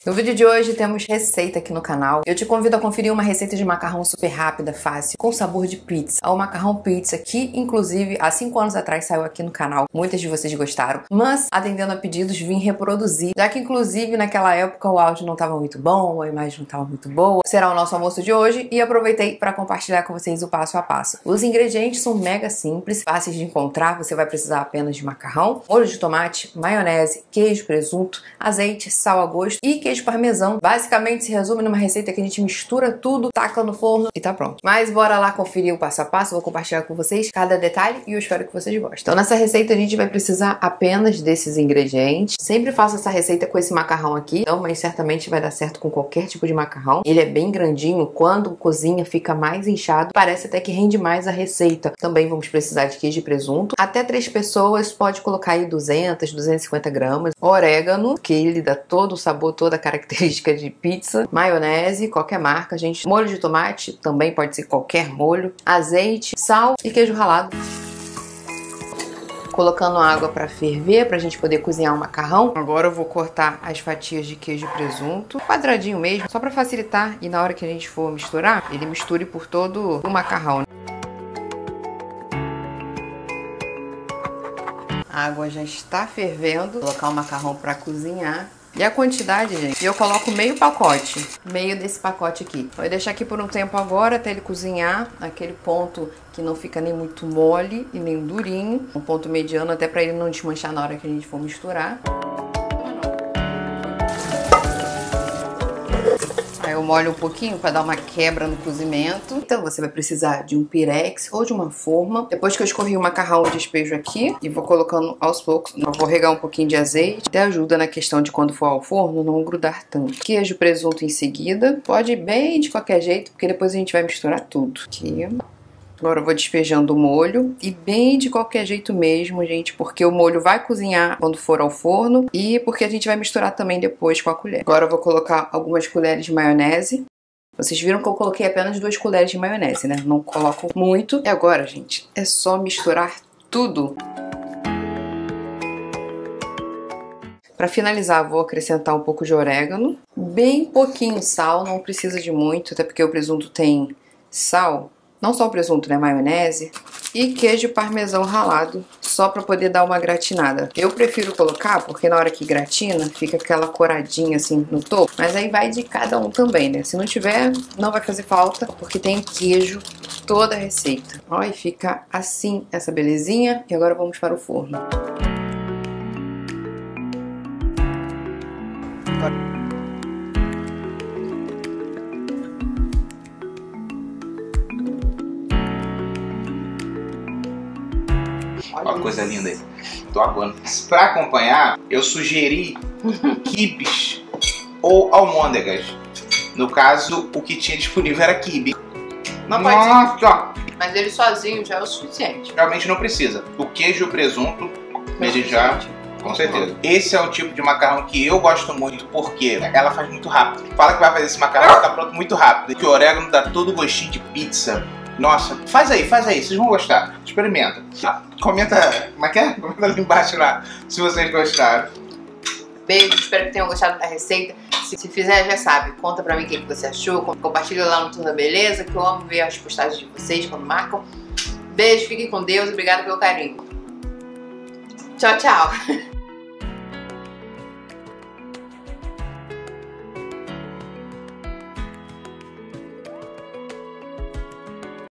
No vídeo de hoje temos receita aqui no canal. Eu te convido a conferir uma receita de macarrão super rápida, fácil, com sabor de pizza. É o macarrão pizza que, inclusive, há 5 anos atrás saiu aqui no canal. Muitas de vocês gostaram, mas atendendo a pedidos vim reproduzir, já que inclusive naquela época o áudio não estava muito bom, a imagem não estava muito boa. Será o nosso almoço de hoje e aproveitei para compartilhar com vocês o passo a passo. Os ingredientes são mega simples, fáceis de encontrar. Você vai precisar apenas de macarrão, molho de tomate, maionese, queijo, presunto, azeite, sal a gosto e queijo parmesão. Basicamente se resume numa receita que a gente mistura tudo, taca no forno e tá pronto. Mas bora lá conferir o passo a passo, vou compartilhar com vocês cada detalhe e eu espero que vocês gostem. Então nessa receita a gente vai precisar apenas desses ingredientes. Sempre faço essa receita com esse macarrão aqui, então, mas certamente vai dar certo com qualquer tipo de macarrão. Ele é bem grandinho, quando cozinha fica mais inchado, parece até que rende mais a receita. Também vamos precisar de queijo e presunto. Até 3 pessoas pode colocar aí 200, 250 gramas. Orégano, que ele dá todo o sabor, toda a característica de pizza. Maionese, qualquer marca, gente. Molho de tomate, também pode ser qualquer molho. Azeite, sal e queijo ralado. Colocando água para ferver, pra gente poder cozinhar o macarrão. Agora eu vou cortar as fatias de queijo e presunto, quadradinho mesmo, só para facilitar e na hora que a gente for misturar, ele misture por todo o macarrão. A água já está fervendo. Vou colocar o macarrão para cozinhar. E a quantidade, gente, eu coloco meio pacote, meio desse pacote aqui. Vou deixar aqui por um tempo agora até ele cozinhar, aquele ponto que não fica nem muito mole e nem durinho, um ponto mediano até para ele não desmanchar na hora que a gente for misturar. Aí eu molho um pouquinho para dar uma quebra no cozimento. Então você vai precisar de um pirex ou de uma forma. Depois que eu escorri o macarrão, eu despejo aqui e vou colocando aos poucos. Eu vou regar um pouquinho de azeite. Até ajuda na questão de quando for ao forno não grudar tanto. Queijo, presunto em seguida. Pode ir bem de qualquer jeito, porque depois a gente vai misturar tudo. Aqui. Agora eu vou despejando o molho e bem de qualquer jeito mesmo, gente, porque o molho vai cozinhar quando for ao forno e porque a gente vai misturar também depois com a colher. Agora eu vou colocar algumas colheres de maionese. Vocês viram que eu coloquei apenas 2 colheres de maionese, né? Não coloco muito. E agora, gente, é só misturar tudo. Para finalizar, vou acrescentar um pouco de orégano, bem pouquinho sal, não precisa de muito, até porque o presunto tem sal. Não só o presunto, né? Maionese. E queijo parmesão ralado, só pra poder dar uma gratinada. Eu prefiro colocar, porque na hora que gratina, fica aquela coradinha assim no topo. Mas aí vai de cada um também, né? Se não tiver, não vai fazer falta, porque tem queijo toda a receita. Ó, e fica assim, essa belezinha. E agora vamos para o forno. Olha que coisa linda aí. Tô aguando. Pra acompanhar, eu sugeri quibes ou almôndegas. No caso, o que tinha disponível era quibe. Não pode ser. Mas ele sozinho já é o suficiente. Realmente não precisa. O queijo e o presunto, ele já... Com certeza. Esse é o tipo de macarrão que eu gosto muito, porque ela faz muito rápido. Fala que vai fazer esse macarrão, fica pronto muito rápido. Que o orégano dá todo o gostinho de pizza. Nossa, faz aí, vocês vão gostar. Experimenta. Comenta, como é que é? Comenta ali embaixo lá, se vocês gostaram. Beijo, espero que tenham gostado da receita. Se fizer, já sabe, conta pra mim o que você achou. Compartilha lá no Tour da Beleza, que eu amo ver as postagens de vocês quando marcam. Beijo, fiquem com Deus e obrigada pelo carinho. Tchau, tchau.